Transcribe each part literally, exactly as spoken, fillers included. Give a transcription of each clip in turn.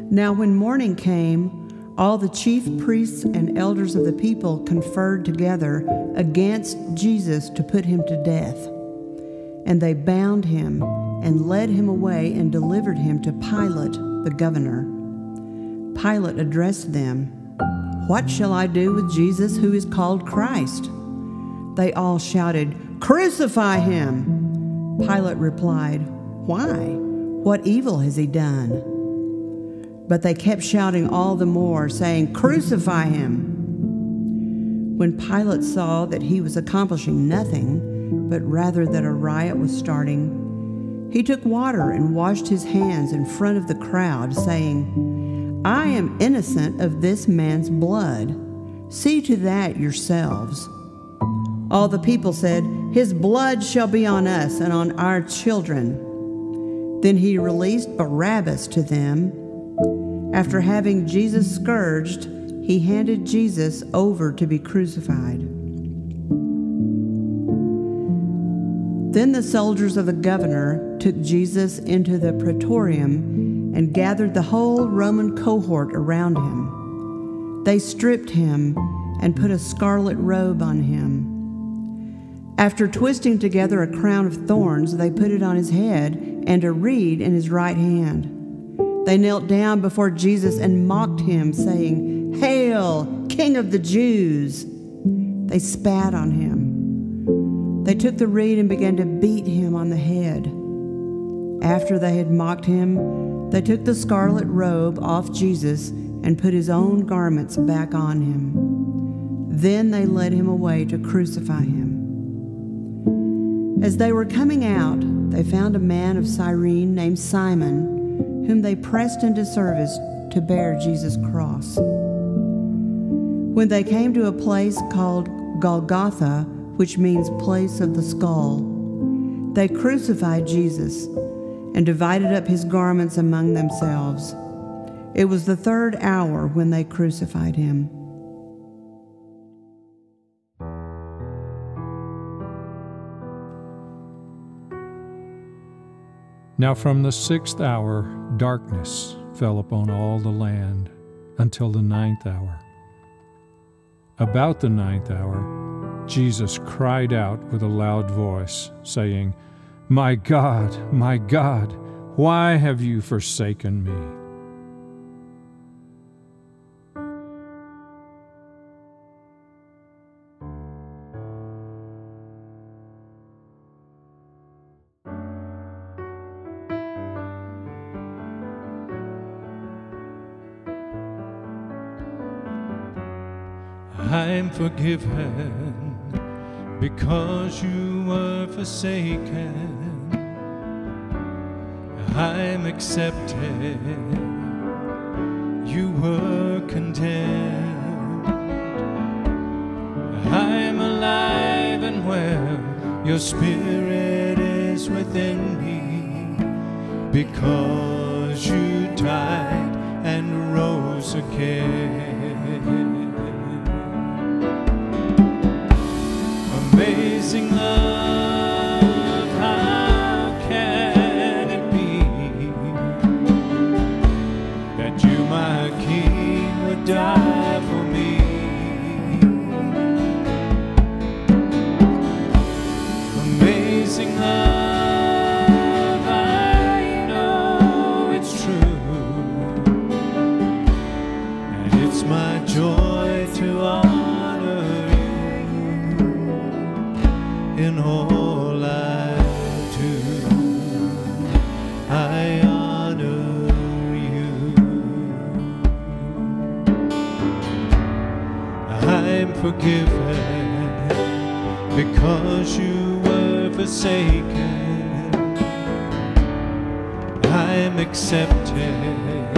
Now when morning came, all the chief priests and elders of the people conferred together against Jesus to put him to death. And they bound him and led him away and delivered him to Pilate, the governor. Pilate addressed them, "What shall I do with Jesus who is called Christ?" They all shouted, "Crucify him!" Pilate replied, "Why? What evil has he done?" But they kept shouting all the more, saying, "Crucify him!" When Pilate saw that he was accomplishing nothing, but rather that a riot was starting, he took water and washed his hands in front of the crowd, saying, "I am innocent of this man's blood. See to that yourselves." All the people said, "His blood shall be on us and on our children." Then he released Barabbas to them. After having Jesus scourged, he handed Jesus over to be crucified. Then the soldiers of the governor took Jesus into the praetorium and gathered the whole Roman cohort around him. They stripped him and put a scarlet robe on him. After twisting together a crown of thorns, they put it on his head and a reed in his right hand. They knelt down before Jesus and mocked him, saying, "Hail, King of the Jews!" They spat on him. They took the reed and began to beat him on the head. After they had mocked him, they took the scarlet robe off Jesus and put his own garments back on him. Then they led him away to crucify him. As they were coming out, they found a man of Cyrene named Simon, whom they pressed into service to bear Jesus' cross. When they came to a place called Golgotha, which means place of the skull, they crucified Jesus and divided up his garments among themselves. It was the third hour when they crucified him. Now from the sixth hour darkness fell upon all the land until the ninth hour. About the ninth hour, Jesus cried out with a loud voice, saying, "My God, my God, why have you forsaken me?" I'm forgiven because you were forsaken. I'm accepted, you were condemned. I'm alive and well, your spirit is within me, because you died and rose again. Amazing love, how can it be that you, my King, would die for me? Amazing love, I know it's true, and it's my joy to honor in all I do. I honor you. I'm forgiven because you were forsaken. I'm accepted,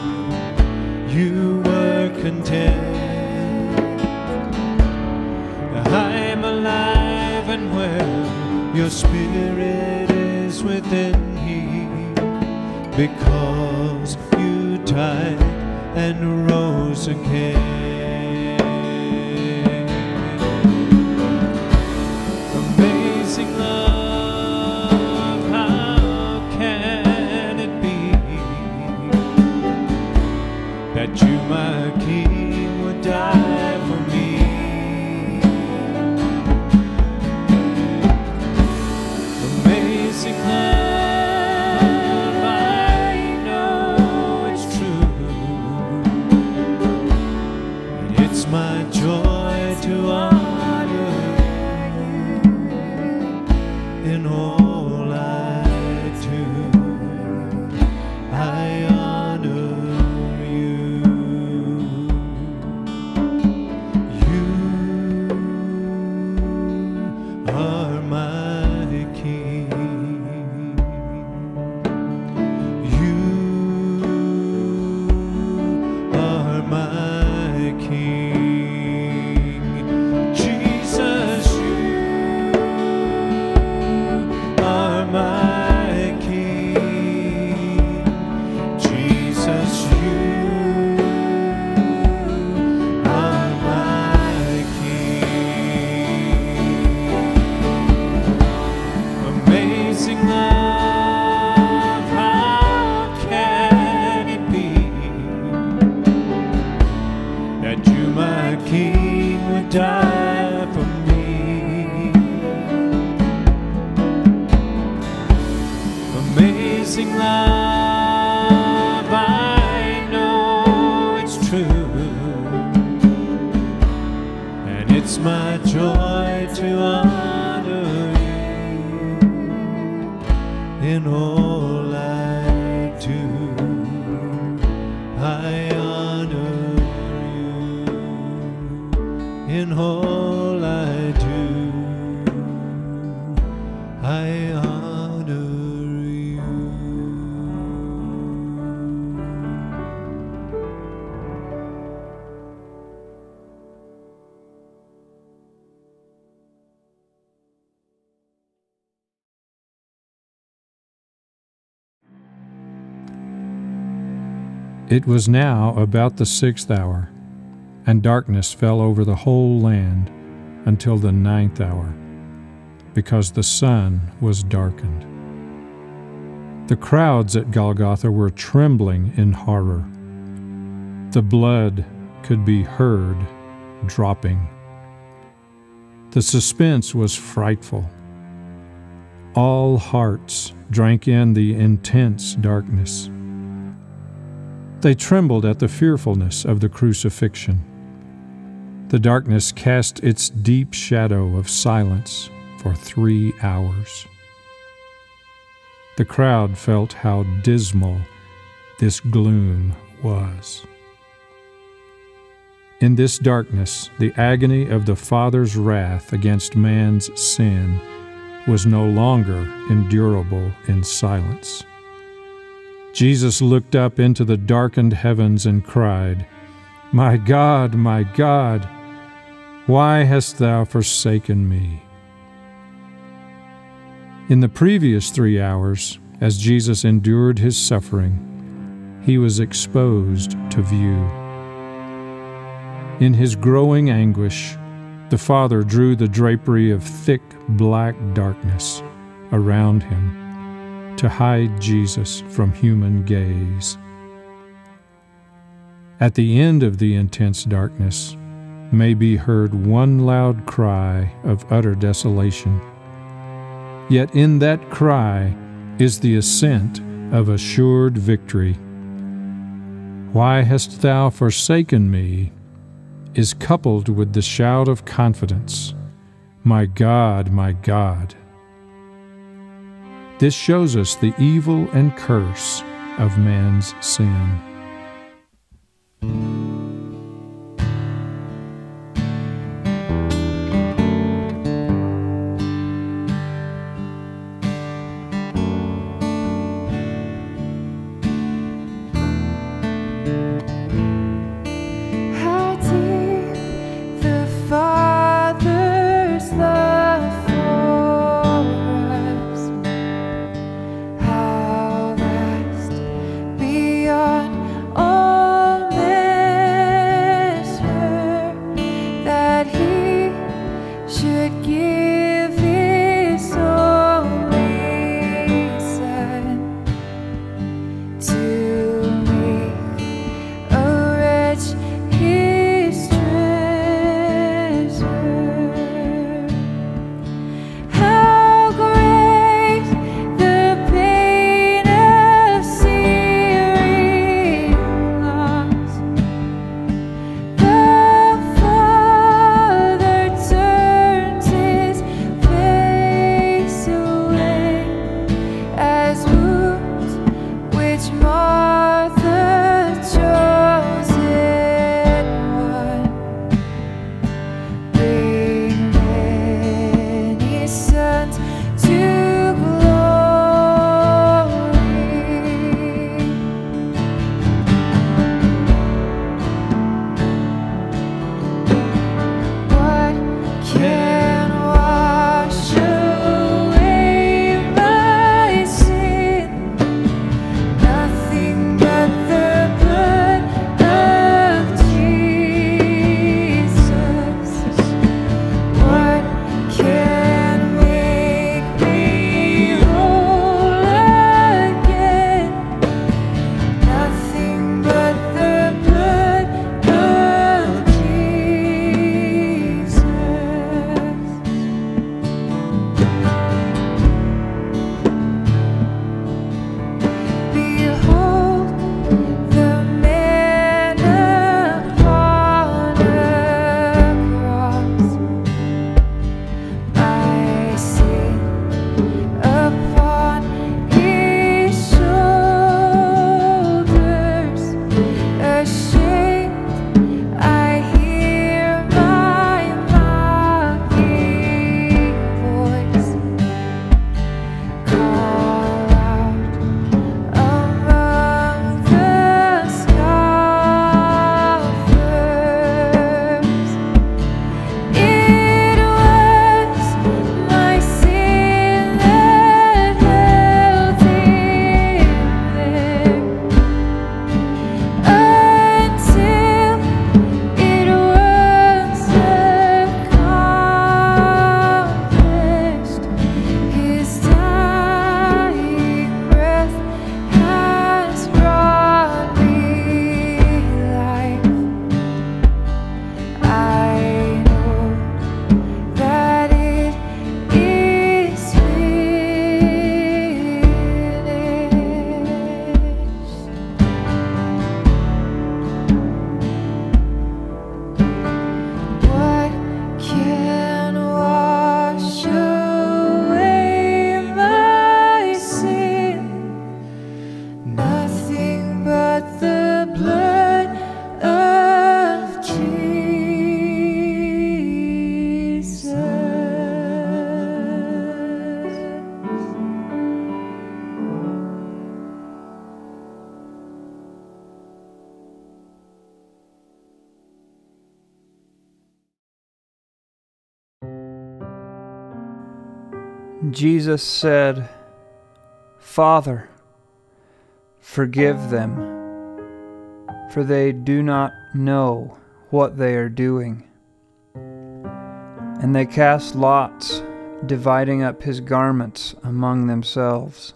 you were condemned. I'm alive and well, your spirit is within me, because you died and rose again. Amazing love, how can it be that you, my King, would die for me. Amazing love, I know it's true, and it's my joy to honor you in all I do. I honor you. You are my King. You are my King. Jesus, you are my King. Jesus, you are my King. Amazing love, how can it be that you, my King, would die for me? Amazing love, I know it's true, and it's my joy to honor you in all I do. I honor you in all I do. I honor you. It was now about the sixth hour, and darkness fell over the whole land until the ninth hour, because the sun was darkened. The crowds at Golgotha were trembling in horror. The blood could be heard dropping. The suspense was frightful. All hearts drank in the intense darkness. They trembled at the fearfulness of the crucifixion. The darkness cast its deep shadow of silence for three hours. The crowd felt how dismal this gloom was. In this darkness, the agony of the Father's wrath against man's sin was no longer endurable in silence. Jesus looked up into the darkened heavens and cried, "My God, my God, why hast thou forsaken me?" In the previous three hours, as Jesus endured his suffering, he was exposed to view. In his growing anguish, the Father drew the drapery of thick black darkness around him to hide Jesus from human gaze. At the end of the intense darkness may be heard one loud cry of utter desolation. Yet in that cry is the assent of assured victory. "Why hast thou forsaken me?" is coupled with the shout of confidence, "My God, my God." This shows us the evil and curse of man's sin. How deep the Father's love for us, how vast beyond all measure, that He should give His only Son to make Jesus said, "Father, forgive them, for they do not know what they are doing." And they cast lots, dividing up his garments among themselves.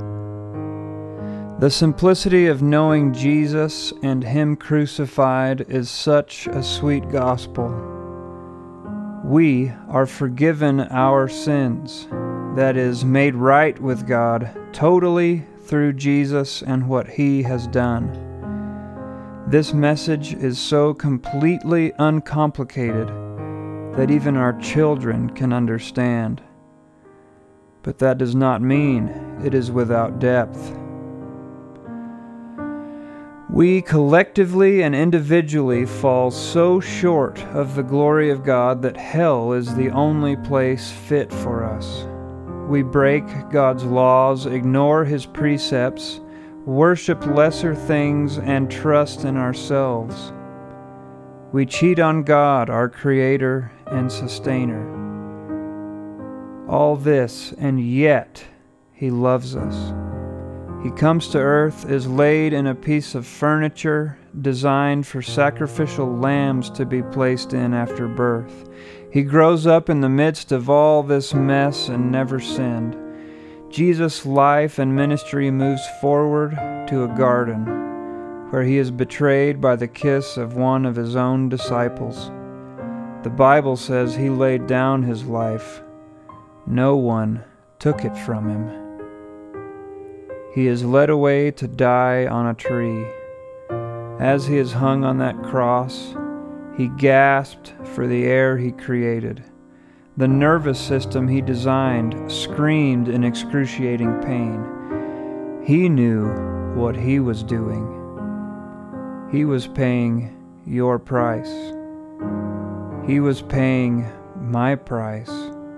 The simplicity of knowing Jesus and him crucified is such a sweet gospel. We are forgiven our sins, that is, made right with God totally through Jesus and what he has done. This message is so completely uncomplicated that even our children can understand. But that does not mean it is without depth. We collectively and individually fall so short of the glory of God that hell is the only place fit for us. We break God's laws, ignore his precepts, worship lesser things, and trust in ourselves. We cheat on God, our Creator and Sustainer. All this, and yet he loves us. He comes to earth, is laid in a piece of furniture designed for sacrificial lambs to be placed in after birth. He grows up in the midst of all this mess and never sinned. Jesus' life and ministry moves forward to a garden, where he is betrayed by the kiss of one of his own disciples. The Bible says he laid down his life. No one took it from him. He is led away to die on a tree. As he is hung on that cross, he gasped for the air he created. The nervous system he designed screamed in excruciating pain. He knew what he was doing. He was paying your price. He was paying my price.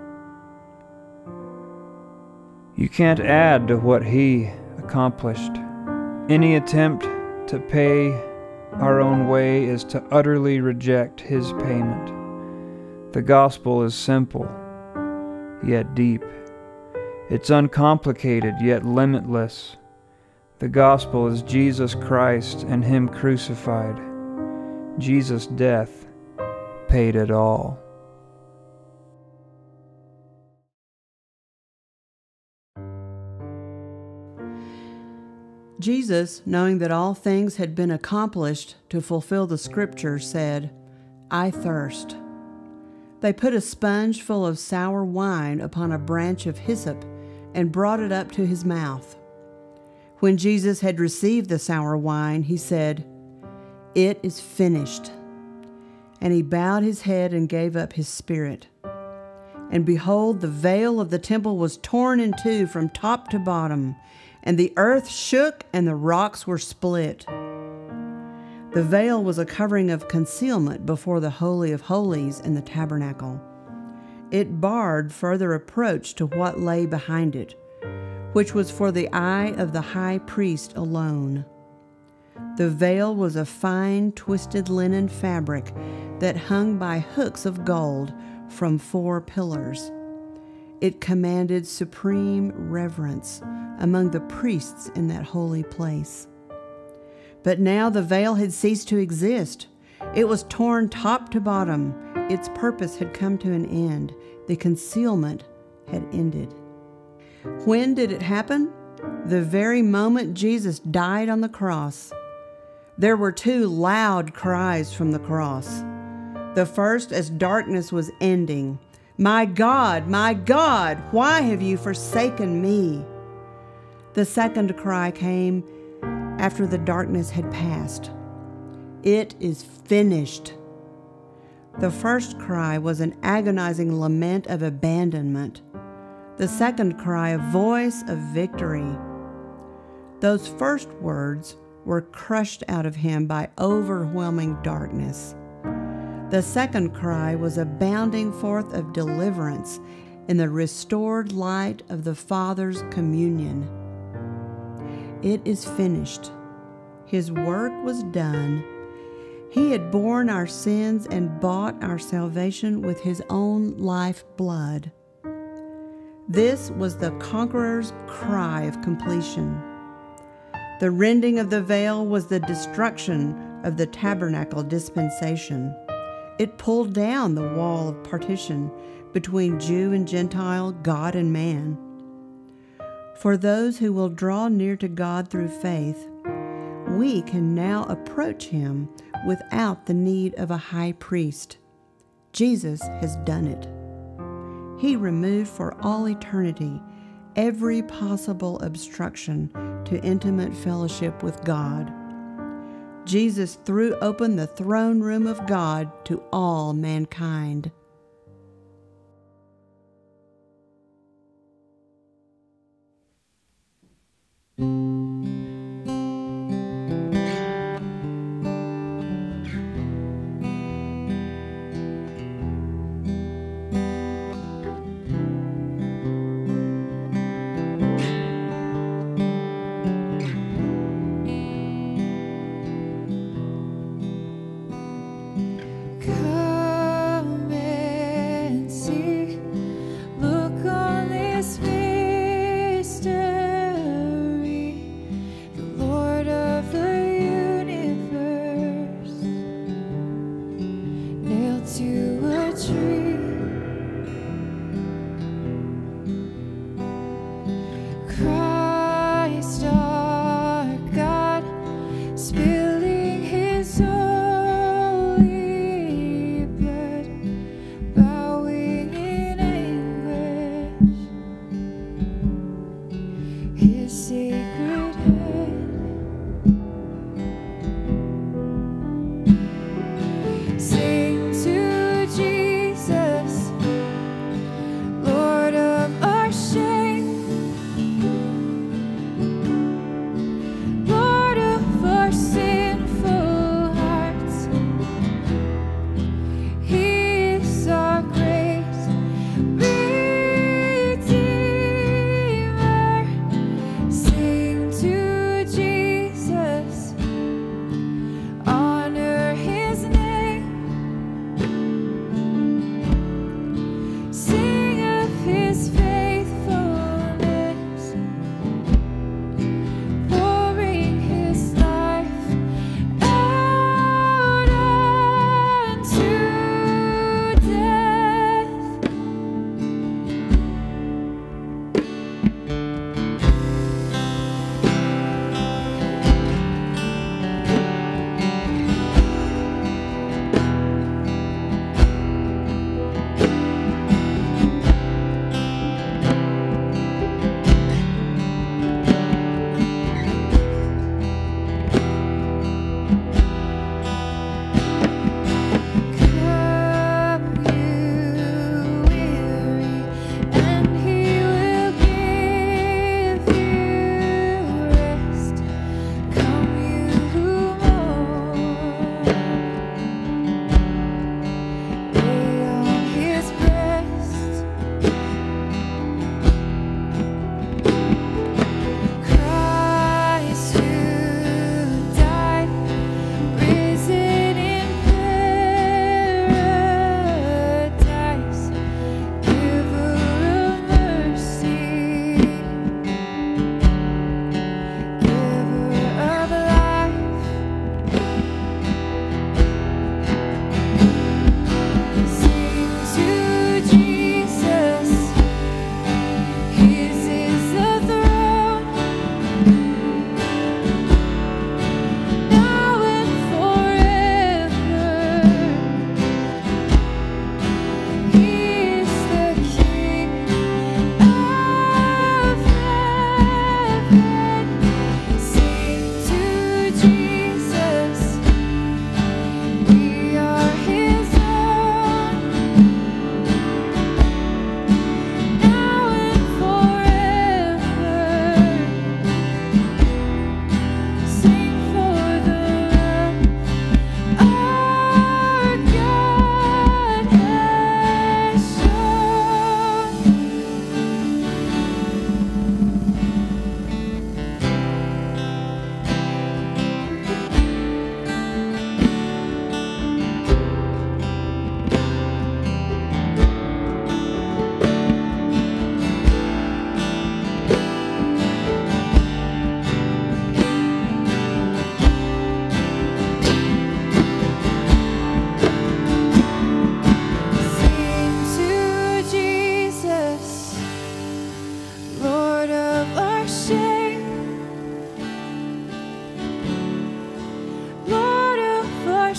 You can't add to what he accomplished. Any attempt to pay our own way is to utterly reject his payment. The gospel is simple, yet deep. It's uncomplicated, yet limitless. The gospel is Jesus Christ and him crucified. Jesus' death paid it all. Jesus, knowing that all things had been accomplished to fulfill the Scripture, said, "I thirst." They put a sponge full of sour wine upon a branch of hyssop and brought it up to his mouth. When Jesus had received the sour wine, he said, "It is finished." And he bowed his head and gave up his spirit. And behold, the veil of the temple was torn in two from top to bottom, and the earth shook and the rocks were split. The veil was a covering of concealment before the Holy of Holies in the tabernacle. It barred further approach to what lay behind it, which was for the eye of the high priest alone. The veil was a fine, twisted linen fabric that hung by hooks of gold from four pillars. It commanded supreme reverence among the priests in that holy place. But now the veil had ceased to exist. It was torn top to bottom. Its purpose had come to an end. The concealment had ended. When did it happen? The very moment Jesus died on the cross. There were two loud cries from the cross. The first as darkness was ending. "My God, my God, why have you forsaken me?" The second cry came after the darkness had passed. "It is finished." The first cry was an agonizing lament of abandonment. The second cry, a voice of victory. Those first words were crushed out of him by overwhelming darkness. The second cry was a bounding forth of deliverance in the restored light of the Father's communion. It is finished. His work was done. He had borne our sins and bought our salvation with his own life blood. This was the conqueror's cry of completion. The rending of the veil was the destruction of the tabernacle dispensation. It pulled down the wall of partition between Jew and Gentile, God and man. For those who will draw near to God through faith, we can now approach Him without the need of a high priest. Jesus has done it. He removed for all eternity every possible obstruction to intimate fellowship with God. Jesus threw open the throne room of God to all mankind. Come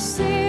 see